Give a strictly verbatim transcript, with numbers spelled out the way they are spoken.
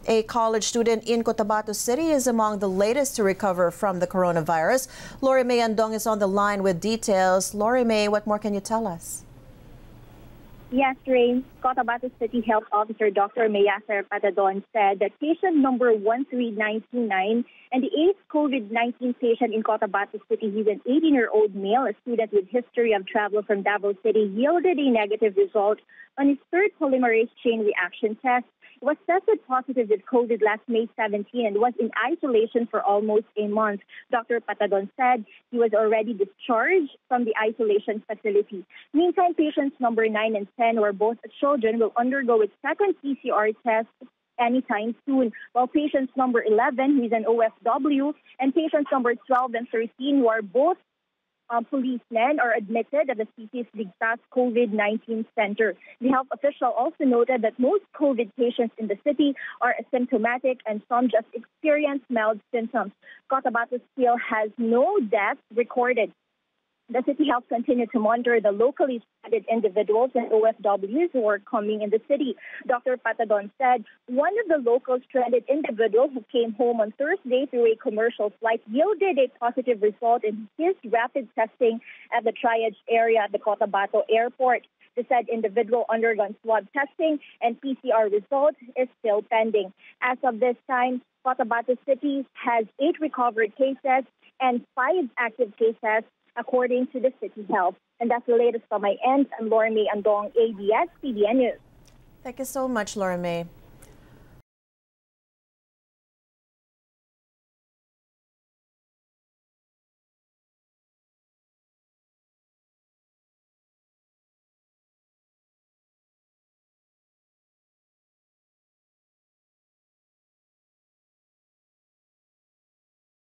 A college student in Cotabato City is among the latest to recover from the coronavirus. Lori May Andong is on the line with details. Lori May, what more can you tell us? Yes, Rain. Cotabato City Health Officer Doctor Mayaser Patadon said that patient number one three nine two nine and the eighth COVID nineteen patient in Cotabato City, he's an eighteen-year-old male, a student with history of travel from Davao City, yielded a negative result on his third polymerase chain reaction test. He was tested positive with COVID last May seventeenth and was in isolation for almost a month. Doctor Patadon said he was already discharged from the isolation facility. Meantime, patients number nine and ten, who are both children, will undergo a second P C R test anytime soon, while patients number eleven, who is an O F W, and patients number twelve and thirteen, who are both Um, policemen, are admitted at the city's Ligtas COVID nineteen Center. The health official also noted that most COVID patients in the city are asymptomatic and some just experience mild symptoms. Cotabato still has no deaths recorded. The City Health continued to monitor the locally stranded individuals and O F Ws who are coming in the city. Doctor Patadon said one of the local stranded individuals who came home on Thursday through a commercial flight yielded a positive result in his rapid testing at the triage area at the Cotabato Airport. The said individual undergone swab testing and P C R result is still pending. As of this time, Cotabato City has eight recovered cases and five active cases, according to the City Health. And that's the latest on my end. I'm Lori May Andong, A B S C B N News. Thank you so much, Lori May.